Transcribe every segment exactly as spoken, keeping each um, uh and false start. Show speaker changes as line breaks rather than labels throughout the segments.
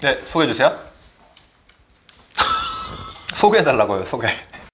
네, 소개해주세요. 소개해달라고요, 소개.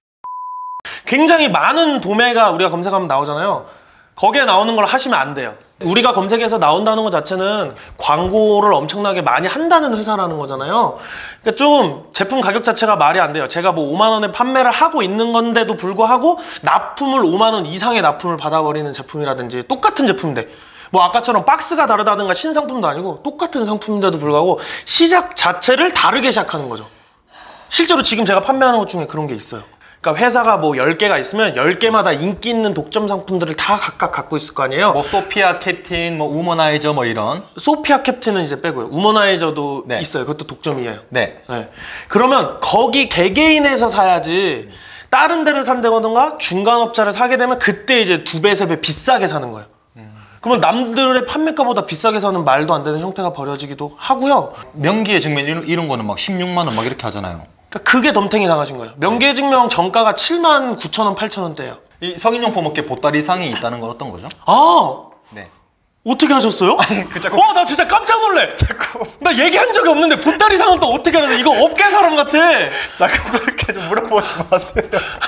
굉장히 많은 도매가 우리가 검색하면 나오잖아요. 거기에 나오는 걸 하시면 안 돼요. 우리가 검색해서 나온다는 것 자체는 광고를 엄청나게 많이 한다는 회사라는 거잖아요. 그러니까 좀 제품 가격 자체가 말이 안 돼요. 제가 뭐 오만 원에 판매를 하고 있는 건데도 불구하고 납품을 오만 원 이상의 납품을 받아버리는 제품이라든지 똑같은 제품인데 뭐 아까처럼 박스가 다르다든가 신상품도 아니고 똑같은 상품인데도 불구하고 시작 자체를 다르게 시작하는 거죠. 실제로 지금 제가 판매하는 것 중에 그런 게 있어요. 그러니까 회사가 뭐 열 개가 있으면 열 개마다 인기 있는 독점 상품들을 다 각각 갖고 있을 거 아니에요.
뭐 소피아 캡틴, 뭐 우머나이저 뭐 이런.
소피아 캡틴은 이제 빼고요. 우머나이저도
네.
있어요. 그것도 독점이에요.
네.
네. 그러면 거기 개개인에서 사야지 다른 데를 산다거나 중간업자를 사게 되면 그때 이제 두 배, 세 배 비싸게 사는 거예요. 음. 그러면 남들의 판매가보다 비싸게 사는 말도 안 되는 형태가 벌어지기도 하고요.
명기의 증명 이런, 이런 거는 막 십육만 원 막 이렇게 하잖아요.
그러니까 그게 덤탱이 당하신 거예요. 명계증명 정가가 칠만 구천 원, 팔천 원대예요.
이 성인용품 업계 보따리상이 있다는 건 어떤 거죠?
아!
네.
어떻게 하셨어요?
아니, 그 자꾸.
와, 나 진짜 깜짝 놀래!
자꾸.
나 얘기한 적이 없는데 보따리상은 또 어떻게 하는 이거 업계 사람 같아!
자꾸 그렇게 좀 물어보지 마세요.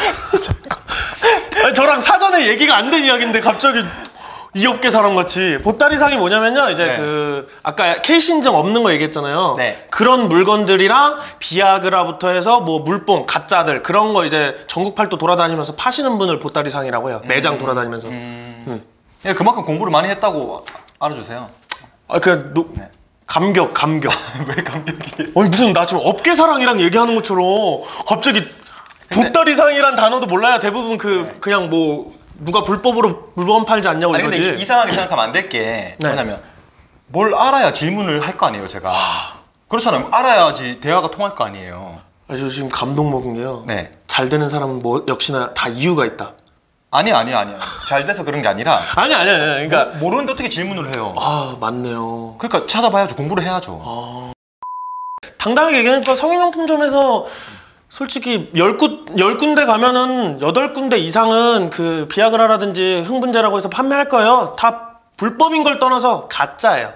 자꾸.
아니, 저랑 사전에 얘기가 안 된 이야기인데 갑자기 이 업계 사람 같이. 보따리상이 뭐냐면요, 이제
네.
그 아까 케이스 인증 없는 거 얘기했잖아요.
네.
그런 물건들이랑 비아그라부터 해서 뭐 물뽕, 가짜들 그런 거 이제 전국 팔도 돌아다니면서 파시는 분을 보따리상이라고 해요. 매장
음,
돌아다니면서.
음.
음.
예, 그만큼 공부를 많이 했다고 알아주세요.
아, 그 노...
네.
감격, 감격.
왜 감격이?
아니 무슨 나 지금 업계 사랑이랑 얘기하는 것처럼 갑자기
근데...
보따리상이란 단어도 몰라요. 대부분 그
네.
그냥 뭐 누가 불법으로 물건 팔지 않냐고
아니
이거지.
근데 이상하게 생각하면 안 될 게
네.
뭐냐면 뭘 알아야 질문을 할 거 아니에요, 제가. 그렇잖아요. 알아야지 대화가 통할 거 아니에요.
아, 저 지금 감동 먹은 게요.
네.
잘 되는 사람은 뭐 역시나 다 이유가 있다.
아니 아니 아니요. 잘 돼서 그런 게 아니라.
아니 아니 아니. 그러니까
모, 모르는데 어떻게 질문을 해요?
아 맞네요.
그러니까 찾아봐야죠. 공부를 해야죠.
아... 당당하게 얘기하니까 성인용품점에서 솔직히 열, 구, 열 군데 가면은 여덟 군데 이상은 그 비아그라라든지 흥분제라고 해서 판매할 거예요. 다 불법인 걸 떠나서 가짜예요.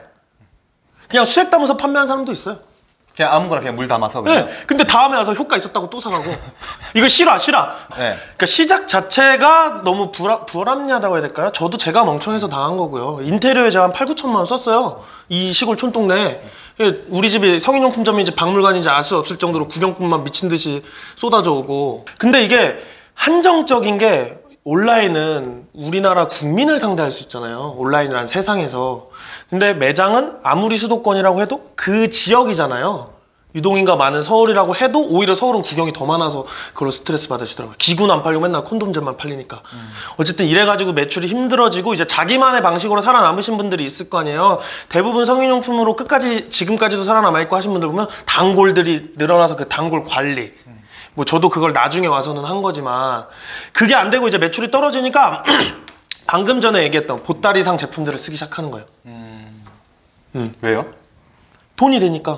그냥 수액 담아서 판매하는 사람도 있어요.
그냥 아무거나 그냥 물 담아서 그냥.
네. 근데 다음에 와서 효과 있었다고 또 사가고. 이거 실화 실화.
네.
그러니까 시작 자체가 너무 불합, 불합리하다고 해야 될까요? 저도 제가 멍청해서 당한 거고요. 인테리어에 제가 한 팔, 구천만 원 썼어요. 이 시골 촌동네. 우리 집이 성인용품점인지 박물관인지 알 수 없을 정도로 구경꾼만 미친 듯이 쏟아져 오고. 근데 이게 한정적인 게 온라인은 우리나라 국민을 상대할 수 있잖아요. 온라인이란 세상에서. 근데 매장은 아무리 수도권이라고 해도 그 지역이잖아요. 유동인가 많은 서울이라고 해도 오히려 서울은 구경이 더 많아서 그걸 스트레스 받으시더라고요. 기구는 안 팔리고 맨날 콘돔제만 팔리니까. 음. 어쨌든 이래가지고 매출이 힘들어지고 이제 자기만의 방식으로 살아남으신 분들이 있을 거 아니에요. 대부분 성인용품으로 끝까지 지금까지도 살아남아있고 하신 분들 보면 단골들이 늘어나서 그 단골 관리. 음. 뭐 저도 그걸 나중에 와서는 한 거지만 그게 안 되고 이제 매출이 떨어지니까 방금 전에 얘기했던 보따리상 제품들을 쓰기 시작하는 거예요. 음.
음. 왜요?
돈이 되니까.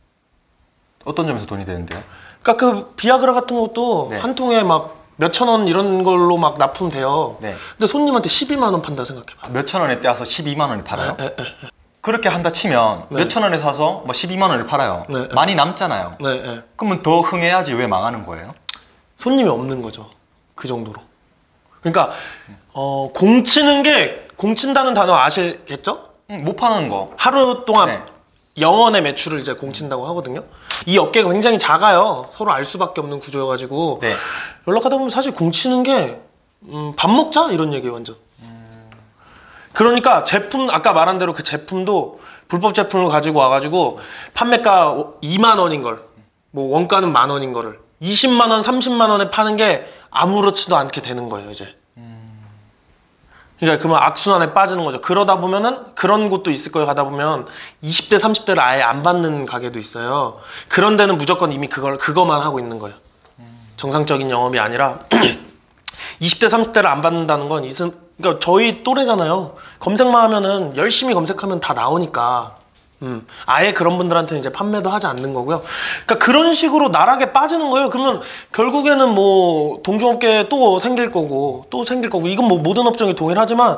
어떤 점에서 돈이 되는데요?
그러니까 그 비아그라 같은 것도 네. 한 통에 막 몇천 원 이런 걸로 막 납품돼요. 네. 근데 손님한테 십이만 원 판다 생각해봐.
몇천 원에 떼어서 십이만 원에 팔아요?
에, 에, 에.
그렇게 한다 치면 네. 몇천 원에 사서 뭐 십이만 원을 팔아요. 네, 많이 남잖아요.
네, 네.
그러면 더 흥해야지 왜 망하는 거예요?
손님이 없는 거죠. 그 정도로. 그러니까 어, 공치는 게 공친다는 단어 아시겠죠?
응, 못 파는 거.
하루 동안
네.
영원의 매출을 이제 공친다고 하거든요. 이 업계가 굉장히 작아요. 서로 알 수밖에 없는 구조여가지고 네. 연락하다 보면 사실 공치는 게 음, 밥 먹자 이런 얘기예요 완전. 음... 그러니까 제품 아까 말한 대로 그 제품도 불법 제품을 가지고 와가지고 판매가 이만 원인 걸 뭐 원가는 만 원인 거를 이십만 원, 삼십만 원에 파는 게 아무렇지도 않게 되는 거예요 이제. 그러니까 그러면 악순환에 빠지는 거죠. 그러다 보면은 그런 곳도 있을 거예요. 가다 보면 이십 대, 삼십 대를 아예 안 받는 가게도 있어요. 그런 데는 무조건 이미 그걸 그거만 하고 있는 거예요. 정상적인 영업이 아니라 이십 대, 삼십 대를 안 받는다는 건 이승 그러니까 저희 또래잖아요. 검색만 하면은 열심히 검색하면 다 나오니까. 음, 아예 그런 분들한테는 이제 판매도 하지 않는 거고요. 그러니까 그런 식으로 나락에 빠지는 거예요. 그러면 결국에는 뭐 동종업계 또 생길 거고 또 생길 거고 이건 뭐 모든 업종이 동일하지만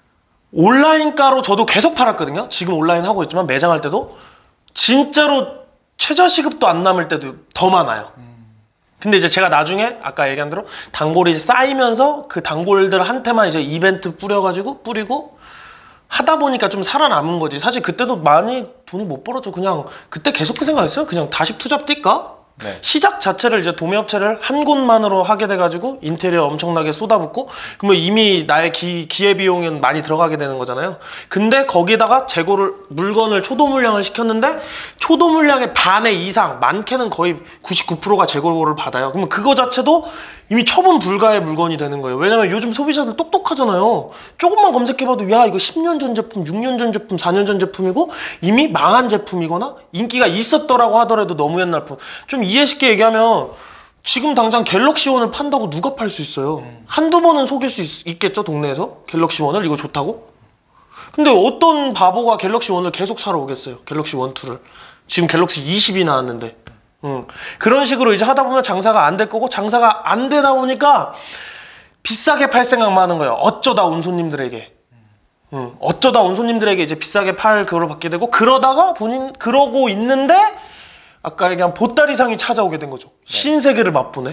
온라인가로 저도 계속 팔았거든요. 지금 온라인 하고 있지만 매장 할 때도 진짜로 최저시급도 안 남을 때도 더 많아요. 근데 이제 제가 나중에 아까 얘기한 대로 단골이 이제 쌓이면서 그 단골들한테만 이제 이벤트 뿌려가지고 뿌리고 하다 보니까 좀 살아남은 거지. 사실 그때도 많이 돈을 못 벌었죠. 그냥 그때 계속 그 생각했어요. 그냥 다시 투잡 뛸까?
네.
시작 자체를 이제 도매업체를 한 곳만으로 하게 돼가지고 인테리어 엄청나게 쏟아붓고 그러면 이미 나의 기, 기회비용은 많이 들어가게 되는 거잖아요. 근데 거기다가 재고를 물건을 초도 물량을 시켰는데 초도 물량의 반의 이상, 많게는 거의 구십구 퍼센트가 재고를 받아요. 그러면 그거 자체도 이미 처분 불가의 물건이 되는 거예요. 왜냐면 요즘 소비자들 똑똑하잖아요. 조금만 검색해봐도 야 이거 십 년 전 제품, 육 년 전 제품, 사 년 전 제품이고 이미 망한 제품이거나 인기가 있었더라고 하더라도 너무 옛날 품. 좀 이해 쉽게 얘기하면 지금 당장 갤럭시 원을 판다고 누가 팔 수 있어요? 음. 한두 번은 속일 수 있, 있겠죠 동네에서? 갤럭시 원을 이거 좋다고? 근데 어떤 바보가 갤럭시 원을 계속 사러 오겠어요? 갤럭시 원, 투를. 지금 갤럭시 이십이 나왔는데 음. 그런 식으로 이제 하다 보면 장사가 안 될 거고 장사가 안 되다 보니까 비싸게 팔 생각만 하는 거예요. 어쩌다 온 손님들에게 음. 어쩌다 온 손님들에게 이제 비싸게 팔 그거를 받게 되고 그러다가 본인 그러고 있는데 아까 얘기한 보따리상이 찾아오게 된 거죠. 네. 신세계를 맛보네.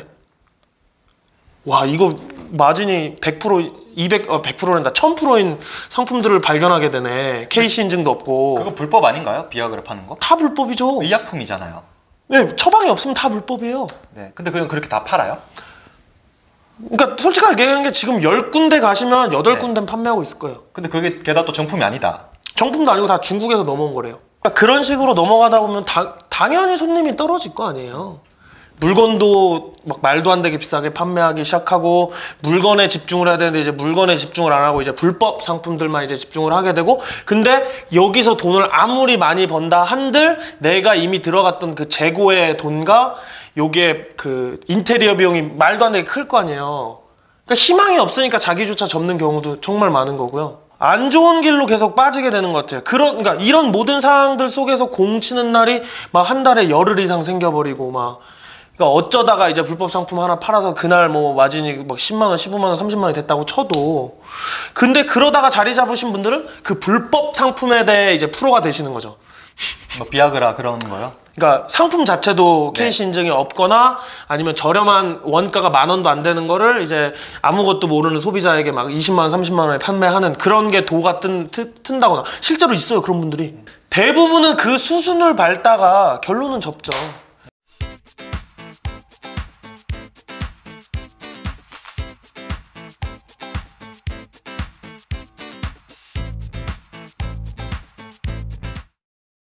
와 이거 마진이 백 퍼센트 이백, 어, 백 퍼센트란다 천 퍼센트인 상품들을 발견하게 되네. 케이씨 인증도 없고.
그거 불법 아닌가요? 비아그라 파는 거?
다 불법이죠.
의약품이잖아요.
네, 처방이 없으면 다 불법이에요.
네, 근데 그냥 그렇게 다 팔아요?
그러니까 솔직하게 얘기하는 게 지금 열 군데 가시면 여덟 군데는 판매하고 있을 거예요.
근데 그게 게다가 또 정품이 아니다.
정품도 아니고 다 중국에서 넘어온 거래요. 그러니까 그런 식으로 넘어가다 보면 다, 당연히 손님이 떨어질 거 아니에요. 물건도 막 말도 안 되게 비싸게 판매하기 시작하고 물건에 집중을 해야 되는데 이제 물건에 집중을 안 하고 이제 불법 상품들만 이제 집중을 하게 되고 근데 여기서 돈을 아무리 많이 번다 한들 내가 이미 들어갔던 그 재고의 돈과 요게 그 인테리어 비용이 말도 안 되게 클 거 아니에요. 그러니까 희망이 없으니까 자기조차 접는 경우도 정말 많은 거고요. 안 좋은 길로 계속 빠지게 되는 것 같아요. 그런, 그러니까 이런 모든 상황들 속에서 공치는 날이 막 한 달에 열흘 이상 생겨버리고 막 그러니까 어쩌다가 이제 불법 상품 하나 팔아서 그날 뭐 마진이 막 십만 원, 십오만 원, 삼십만 원이 됐다고 쳐도 근데 그러다가 자리 잡으신 분들은 그 불법 상품에 대해 이제 프로가 되시는 거죠.
뭐 비아그라 그런 거요?
그러니까 상품 자체도
네.
케이씨 인증이 없거나 아니면 저렴한 원가가 만 원도 안 되는 거를 이제 아무것도 모르는 소비자에게 막 이십만 원, 삼십만 원에 판매하는 그런 게 도가 뜬, 트, 튼다거나 실제로 있어요 그런 분들이. 대부분은 그 수순을 밟다가 결론은 접죠.